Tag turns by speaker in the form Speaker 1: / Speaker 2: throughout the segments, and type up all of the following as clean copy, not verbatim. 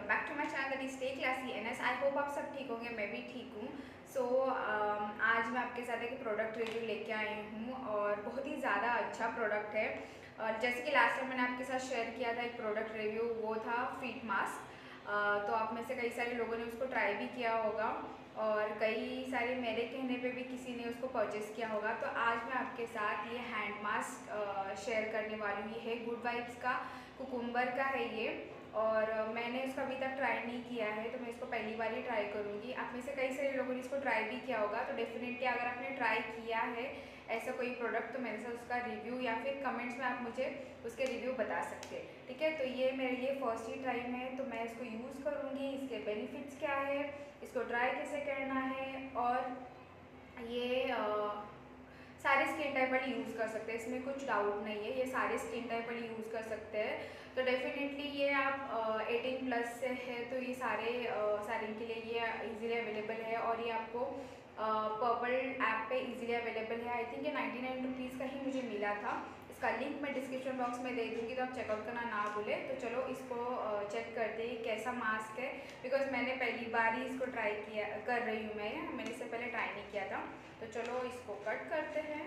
Speaker 1: Welcome back to my channel stay classy NS. I hope आप सब ठीक होंगे, मैं भी ठीक हूँ। सो आज मैं आपके साथ एक प्रोडक्ट रिव्यू लेके आई हूँ और बहुत ही ज़्यादा अच्छा प्रोडक्ट है। और जैसे कि लास्ट टाइम मैंने आपके साथ शेयर किया था एक प्रोडक्ट रिव्यू, वो था फीट मास्क। तो आप में से कई सारे लोगों ने उसको ट्राई भी किया होगा और कई सारे मेरे कहने पे भी किसी ने उसको परचेज़ किया होगा। तो आज मैं आपके साथ ये हैंड मास्क शेयर करने वाली हूँ। ये है गुड वाइब्स का, कुकुम्बर का है ये। और मैंने इसको अभी तक ट्राई नहीं किया है, तो मैं इसको पहली बार ही ट्राई करूँगी। आप में से कई सारे लोगों ने इसको ट्राई भी किया होगा, तो डेफिनेटली अगर आपने ट्राई किया है ऐसा कोई प्रोडक्ट, तो मेरे साथ उसका रिव्यू या फिर कमेंट्स में आप मुझे उसके रिव्यू बता सकते हैं, ठीक है। तो ये मेरे लिए फर्स्ट ही टाइम है, तो मैं इसको यूज़ करूँगी। इसके बेनिफिट्स क्या है, इसको ट्राई कैसे करना है, और ये सारे स्किन टाइप वाले यूज़ कर सकते हैं, इसमें कुछ डाउट नहीं है, ये सारे स्किन टाइप वाले यूज़ कर सकते हैं। तो डेफिनेटली ये आप 18+ से है, तो ये सारे के लिए ये इजीली अवेलेबल है। और ये आपको पर्पल ऐप पे इजीली अवेलेबल है। आई थिंक ये 99 रुपीज़ का ही मुझे मिला था। इसका लिंक मैं डिस्क्रिप्शन बॉक्स में दे दूँगी, तो आप चेकआउट करना ना भूलें। तो चलो इसको चेक करते हैं कैसा मास्क है, बिकॉज मैंने पहली बार ही इसको ट्राई किया कर रही हूँ। मैंने इससे पहले ट्राई नहीं किया था। तो चलो इसको कट करते हैं।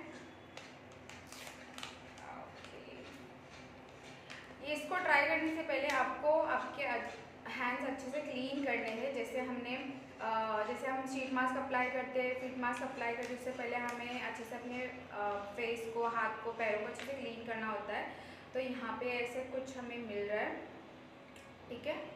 Speaker 1: ये इसको ट्राई करने से पहले आपको आपके हैंड्स अच्छे से क्लीन करने हैं। जैसे हम शीट मास्क अप्लाई करते हैं, फीट मास्क अप्लाई करने से पहले हमें अच्छे से अपने फेस को, हाथ को, पैरों को अच्छे से क्लीन करना होता है। तो यहाँ पे ऐसे कुछ हमें मिल रहा है, ठीक है,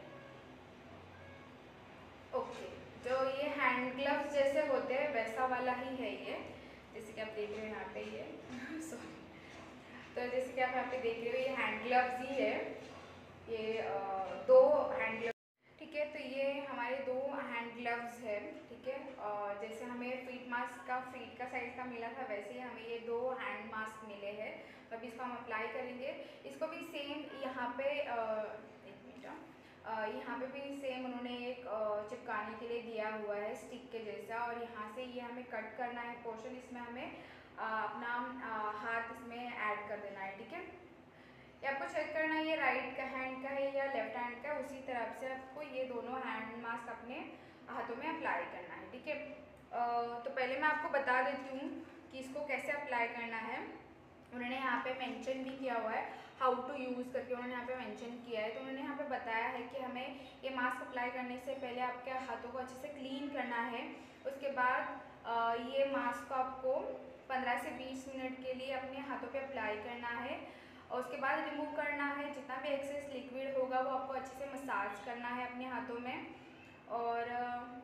Speaker 1: ओके। तो ये हैंड ग्लव्स जैसे होते हैं वैसा वाला ही है ये, जैसे कि आप देख रहे हो यहाँ पे ये सॉरी। तो जैसे कि आप यहाँ पे देख रहे हो ये हैंड ग्लव्स ही है, ये 2 हैंड ग्लव्स, ठीक है। तो ये हमारे 2 हैंड ग्लव्स है, ठीक है। और जैसे हमें फीट का साइज का मिला था, वैसे ही हमें ये 2 हैंड मास्क मिले हैं। तो अभी इसको हम अप्लाई करेंगे। इसको भी सेम यहाँ पे एक मिनट, यहाँ पे भी सेम उन्होंने एक चिपकाने के लिए दिया हुआ है स्टिक के जैसा, और यहाँ से ये हमें कट करना है पोर्शन। इसमें हमें अपना हाथ इसमें ऐड कर देना है, ठीक है। ये आपको चेक करना है ये राइट हैंड का है या लेफ्ट हैंड का, उसी तरफ से आपको ये दोनों हैंड मास्क अपने हाथों में अप्लाई करना है, ठीक है। तो पहले मैं आपको बता देती हूँ कि इसको कैसे अप्लाई करना है। उन्होंने यहाँ पे मेंशन भी किया हुआ है, हाउ टू यूज़ करके उन्होंने यहाँ पे मेंशन किया है। तो उन्होंने यहाँ पे बताया है कि हमें ये मास्क अप्लाई करने से पहले आपके हाथों को अच्छे से क्लीन करना है। उसके बाद ये मास्क को आपको 15 से 20 मिनट के लिए अपने हाथों पे अप्लाई करना है, और उसके बाद रिमूव करना है। जितना भी एक्सेस लिक्विड होगा वो आपको अच्छे से मसाज करना है अपने हाथों में। और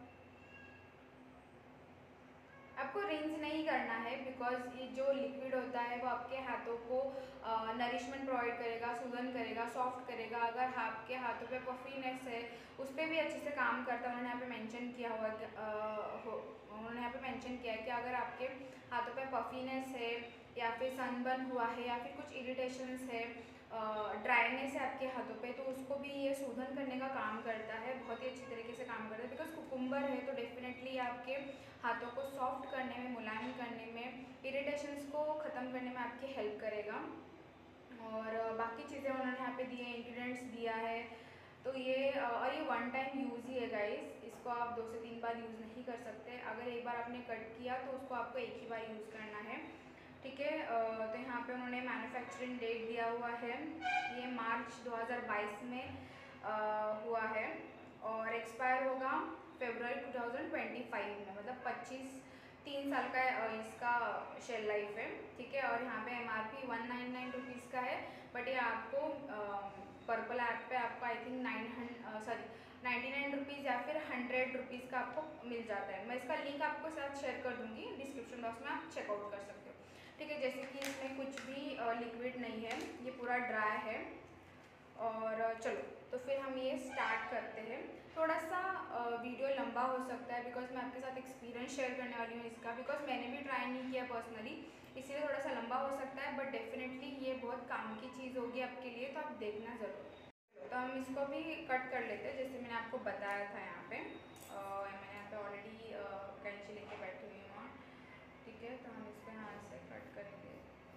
Speaker 1: आपको रिंस नहीं करना है, बिकॉज ये जो लिक्विड होता है वो आपके हाथों को नरिशमेंट प्रोवाइड करेगा, सूजन करेगा, सॉफ्ट करेगा। अगर आपके हाथों पे पफीनेस है उस पर भी अच्छे से काम करता है। उन्होंने यहाँ पे मेंशन किया हुआ उन्होंने यहाँ पे मेंशन किया है कि अगर आपके हाथों पे पफीनेस है या फिर सनबर्न हुआ है या फिर कुछ इरिटेशंस है, ड्राइनेस है आपके हाथों पे, तो उसको भी ये शोधन करने का काम करता है, बहुत ही अच्छी तरीके से काम करता है। बिकॉज कुकुम्बर है तो डेफिनेटली आपके हाथों को सॉफ्ट करने में, मुलायम करने में, इरिटेशंस को ख़त्म करने में आपकी हेल्प करेगा। और बाकी चीज़ें उन्होंने यहाँ पे दिए, इंग्रेडिएंट्स दिया है। तो ये और ये 1 टाइम यूज़ ही है गाइस, इसको आप 2 से 3 बार यूज़ नहीं कर सकते। अगर एक बार आपने कट किया तो उसको आपको एक ही बार यूज़ करना है, ठीक है। तो यहाँ पे उन्होंने मैन्युफैक्चरिंग डेट दिया हुआ है, ये मार्च 2022 में हुआ है, और एक्सपायर होगा फरवरी 2025 में, मतलब 3 साल का इसका शेल लाइफ है, ठीक है। और यहाँ पे MRP 199 रुपीज़ का है, बट ये आपको पर्पल ऐप पे आपको आई थिंक 99 रुपीज़ या फिर 100 रुपीज़ का आपको मिल जाता है। मैं इसका लिंक आपको साथ शेयर कर दूँगी डिस्क्रिप्शन बॉक्स में, आप चेकआउट कर सकते हो, ठीक है। जैसे कि इसमें कुछ भी लिक्विड नहीं है, ये पूरा ड्राई है। और चलो तो फिर हम ये स्टार्ट करते हैं। थोड़ा सा वीडियो लंबा हो सकता है, बिकॉज मैं आपके साथ एक्सपीरियंस शेयर करने वाली हूँ इसका, बिकॉज मैंने भी ट्राई नहीं किया पर्सनली, इसलिए थोड़ा सा लंबा हो सकता है। बट डेफिनेटली ये बहुत काम की चीज़ होगी आपके लिए, तो आप देखना ज़रूर। तो हम इसको भी कट कर लेते हैं, जैसे मैंने आपको बताया था। यहाँ पे मैंने यहाँ पे ऑलरेडी कैंची लेके बैठी हुई हूँ, ठीक है। तो हम इसको यहाँ से कट करेंगे,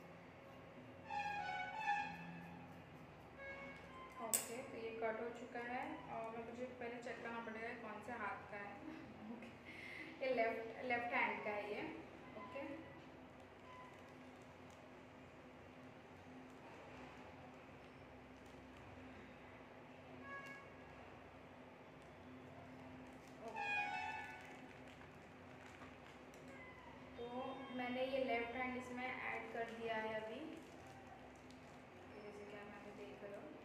Speaker 1: ओके। तो ये कट हो चुका है। है और मुझे पहले चेक करना पड़ेगा कौन से हाथ का है। ओके, ये लेफ्ट हैंड का है ये। ओके, तो मैंने ये लेफ्ट हैंड इसमें ऐड कर दिया है अभी, जैसे कि आप यहाँ पे देख रहे हो।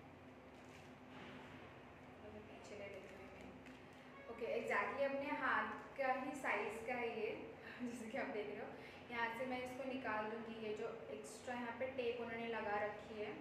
Speaker 1: अभी पीछे ले लेती हूँ मैं। ओके, एग्जैक्टली अपने हाथ का ही साइज़ का है ये, जैसे कि आप देख रहे हो। यहाँ से मैं इसको निकाल दूँगी, ये जो एक्स्ट्रा यहाँ पे टेप उन्होंने लगा रखी है।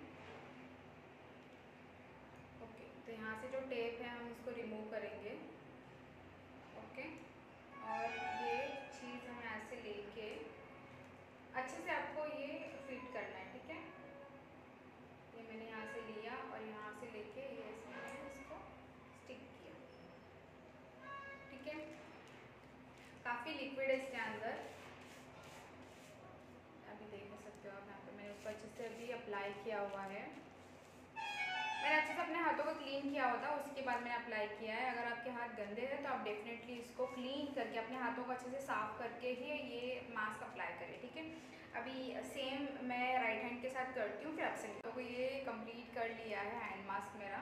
Speaker 1: ओके, तो यहाँ से जो टेप है हम इसको रिमूव करेंगे। ओके, और ये चीज़ हम यहाँ से लेके अच्छे से आपको ये फिट करना है, ठीक है। ये मैंने यहाँ से लिया और यहाँ से लेके ये मैंने इसको स्टिक किया, ठीक है। काफ़ी लिक्विड है इसके अंदर, अभी देख सकते हो आप यहाँ पे। मैंने उसको अच्छे से अभी अप्लाई किया हुआ है। मैंने अच्छे से अपने हाथों को क्लीन किया होता, उसके बाद मैंने अप्लाई किया है। अगर आपके हाथ गंदे हैं तो आप डेफिनेटली इसको क्लीन करके अपने हाथों को अच्छे से साफ़ करके ही ये मास्क अप्लाई करें, ठीक है। अभी सेम मैं राइट हैंड के साथ करती हूँ, फिर आपसे तो ये कंप्लीट कर लिया है हैंड मास्क मेरा।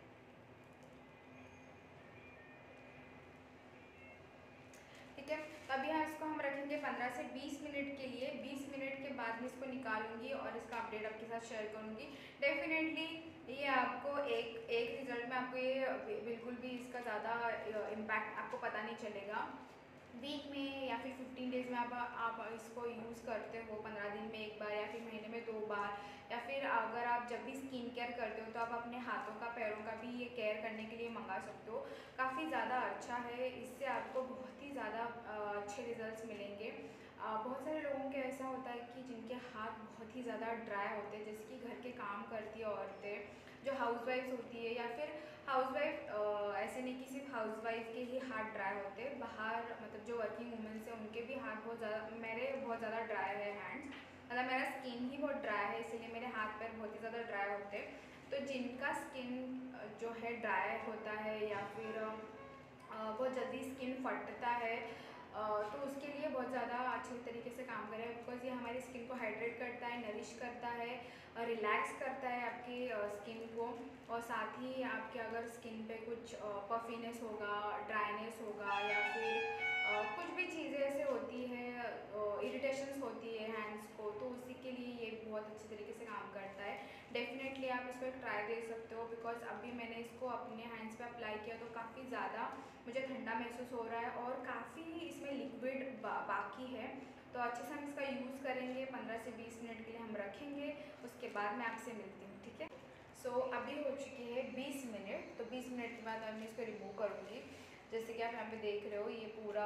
Speaker 1: ठीक है, तो अभी हम रखेंगे 15 से 20 मिनट के लिए। 20 मिनट के बाद मैं इसको निकालूंगी और इसका अपडेट आपके साथ शेयर करूंगी। डेफिनेटली ये आपको एक रिजल्ट में आपको ये बिल्कुल भी इसका ज़्यादा इम्पैक्ट आपको पता नहीं चलेगा। वीक में या फिर 15 डेज़ में आप इसको यूज़ करते हो, 15 दिन में एक बार या फिर महीने में 2 बार, या फिर अगर आप जब भी स्किन केयर करते हो तो आप अपने हाथों का पैरों का भी ये केयर करने के लिए मंगा सकते हो। काफ़ी ज़्यादा अच्छा है, इससे आपको बहुत ही ज़्यादा अच्छे रिजल्ट्स मिलेंगे। बहुत सारे लोगों के ऐसा होता है कि जिनके हाथ बहुत ही ज़्यादा ड्राई होते हैं, जैसे कि घर के काम करती है औरतें जो हाउसवाइफ्स होती है, या फिर हाउसवाइफ ऐसे नहीं कि सिर्फ हाउसवाइफ के ही हाथ ड्राई होते हैं, बाहर मतलब जो वर्किंग वूमेंस हैं उनके भी हाथ बहुत ज़्यादा, मेरे बहुत ज़्यादा ड्राई है हैंड्स, मतलब मेरा स्किन ही बहुत ड्राई है, इसलिए मेरे हाथ पैर बहुत ही ज़्यादा ड्राई होते हैं। तो जिनका स्किन जो है ड्राई होता है या फिर बहुत जल्दी स्किन फटता है, तो उसके लिए बहुत ज़्यादा अच्छे तरीके से काम करें, बिकॉज ये हमारी स्किन को हाइड्रेट करता है, नरिश करता है, रिलैक्स करता है आपकी स्किन को। और साथ ही आपके अगर स्किन पे कुछ पफीनेस होगा, ड्राइनेस होगा, या फिर कुछ भी चीज़ें ऐसे होती है, इरिटेशंस होती है हैंड्स को, तो उसी के लिए ये बहुत अच्छे तरीके से काम करता है। डेफिनेटली आप इसको एक ट्राई दे सकते हो, बिकॉज अभी मैंने इसको अपने हैंड्स पे अप्लाई किया तो काफ़ी ज़्यादा मुझे ठंडा महसूस हो रहा है और काफ़ी इसमें लिक्विड बाकी है। तो अच्छे से हम इसका यूज़ करेंगे, 15 से 20 मिनट के लिए हम रखेंगे, उसके बाद मैं आपसे मिलती हूँ, ठीक है। सो अभी हो चुकी है 20 मिनट, तो 20 मिनट के बाद मैं इसको रिमूव करूँगी। जैसे कि आप यहाँ पे देख रहे हो, ये पूरा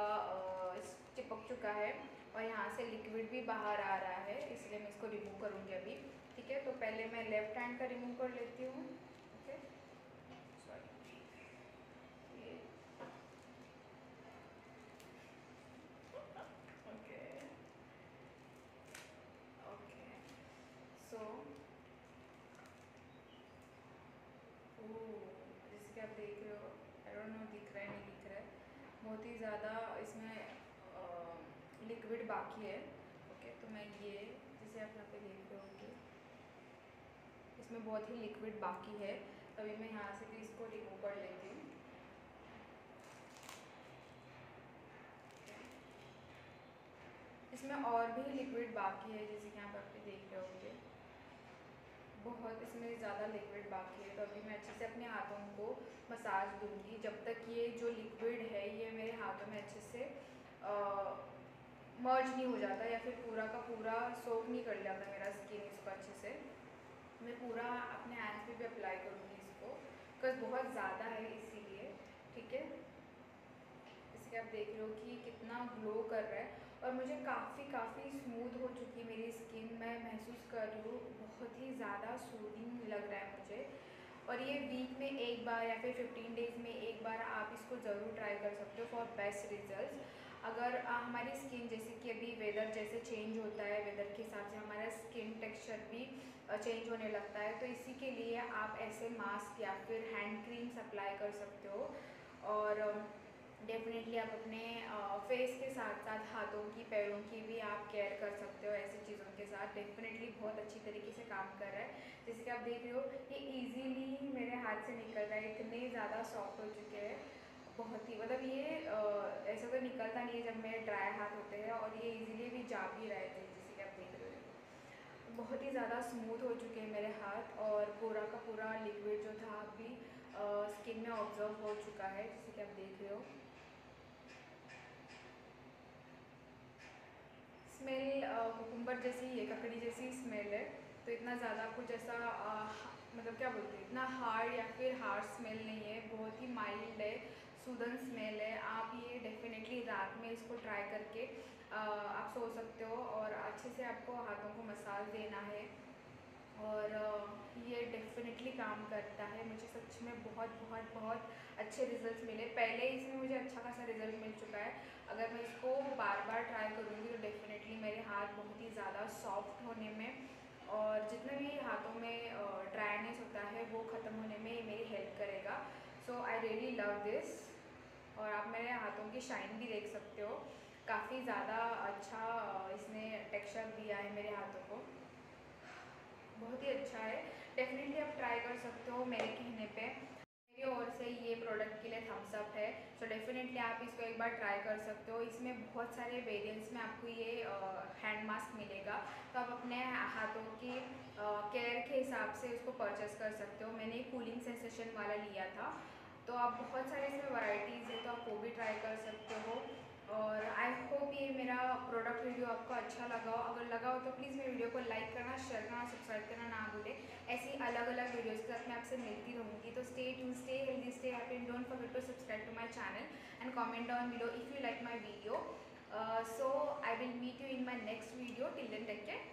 Speaker 1: चिपक चुका है और यहाँ से लिक्विड भी बाहर आ रहा है, इसलिए मैं इसको रिमूव करूँगी अभी, ठीक है। तो पहले मैं लेफ़्ट हैंड का रिमूव कर लेती हूँ, ओके। सॉरी, ये ओके ओके। सो जैसे कि आप देख रहे हो, आई डोंट नो दिख रहा है नहीं दिख रहा है, बहुत ही ज़्यादा इसमें लिक्विड बाकी है, ओके। तो मैं ये जैसे आप यहाँ पे देख रहे हो कि इसमें बहुत ही लिक्विड बाकी है, तभी मैं यहाँ से भी इसको रिमूव कर लेती हूँ। इसमें और भी लिक्विड बाकी है, जैसे कि आप पे देख रहे होंगे, बहुत इसमें ज़्यादा लिक्विड बाकी है। तो अभी मैं अच्छे से अपने हाथों को मसाज दूंगी जब तक ये जो लिक्विड है ये मेरे हाथों में अच्छे से मर्ज नहीं हो जाता, या फिर पूरा का पूरा सोक नहीं कर जाता मेरा स्किन इसको अच्छे से। मैं पूरा अपने हैंड्स पे भी अप्लाई करूँगी इसको, बिकॉज बहुत ज़्यादा है इसीलिए, ठीक है। इसके आप देख रहे हो कि कितना ग्लो कर रहा है और मुझे काफ़ी स्मूथ हो चुकी है मेरी स्किन, मैं महसूस कर रही हूँ बहुत ही ज़्यादा सूदिंग लग रहा है मुझे। और ये वीक में एक बार या फिर 15 डेज़ में एक बार आप इसको ज़रूर ट्राई कर सकते हो फॉर बेस्ट रिजल्ट्स। अगर हमारी स्किन, जैसे कि अभी वेदर जैसे चेंज होता है, वेदर के हिसाब से हमारा स्किन टेक्सचर भी चेंज होने लगता है, तो इसी के लिए आप ऐसे मास्क या फिर हैंड क्रीम्स अप्लाई कर सकते हो। और डेफिनेटली आप अपने फेस के साथ साथ हाथों की, पैरों की भी आप केयर कर सकते हो ऐसी चीज़ों के साथ। डेफिनेटली बहुत अच्छी तरीके से काम कर रहा है। जैसे कि आप देख रहे हो, ये इजीली मेरे हाथ से निकल रहा है, इतने ज़्यादा सॉफ्ट हो चुके हैं। बहुत ही मतलब ये ऐसा तो निकलता नहीं है जब मेरे ड्राई हाथ होते हैं, और ये इजीली भी जा भी रहे थे, जैसे कि आप देख रहे हो। बहुत ही ज़्यादा स्मूथ हो चुके हैं मेरे हाथ, और पूरा का पूरा लिक्विड जो था अभी स्किन में ऑब्जर्व हो चुका है, जैसे कि आप देख रहे हो। स्मेल कुकुम्बर जैसी है, ककड़ी जैसी स्मेल है। तो इतना ज़्यादा कुछ ऐसा मतलब क्या बोलते हैं, इतना हार्ड या फिर हार्ड स्मेल नहीं है, बहुत ही माइल्ड है, सूदन स्मेल है। आप ये डेफिनेटली रात में इसको ट्राई करके आप सो सकते हो, और अच्छे से आपको हाथों को मसाज देना है, और ये डेफिनेटली काम करता है। मुझे सच में बहुत बहुत बहुत अच्छे रिजल्ट्स मिले। पहले इसमें मुझे अच्छा खासा रिजल्ट मिल चुका है। अगर मैं इसको बार बार ट्राई करूँगी तो डेफिनेटली मेरे हाथ बहुत ही ज़्यादा सॉफ्ट होने में, और जितने भी हाथों में ड्राइनेस होता है वो ख़त्म होने में ये मेरी हेल्प करेगा। So I really love this. और आप मेरे हाथों की शाइन भी देख सकते हो, काफ़ी ज़्यादा अच्छा इसने टेक्सचर दिया है मेरे हाथों को, बहुत ही अच्छा है। डेफिनेटली आप ट्राई कर सकते हो मेरे कहने पे। मेरी ओर से ये प्रोडक्ट के लिए थम्स अप है। सो डेफिनेटली आप इसको एक बार ट्राई कर सकते हो। इसमें बहुत सारे वेरिएंट्स में आपको ये हैंड मास्क मिलेगा, तो आप अपने हाथों की केयर के हिसाब से उसको परचेस कर सकते हो। मैंने कूलिंग सेंसेशन वाला लिया था, तो आप बहुत सारे इसमें वैरायटीज़ है, तो आप वो भी ट्राई कर सकते हो। और आई होप ये मेरा प्रोडक्ट रिव्यू आपको अच्छा लगा हो। अगर लगा हो तो प्लीज़ मेरे वीडियो को लाइक करना, शेयर करना, सब्सक्राइब करना ना भूलें। ऐसी अलग अलग वीडियोज़ के साथ मैं आपसे मिलती रहूँगी। तो stay tune, stay healthy, stay happy, and don't forget to subscribe to my channel and comment down below if you like my video. So I will meet you in my next video. Till then, take care.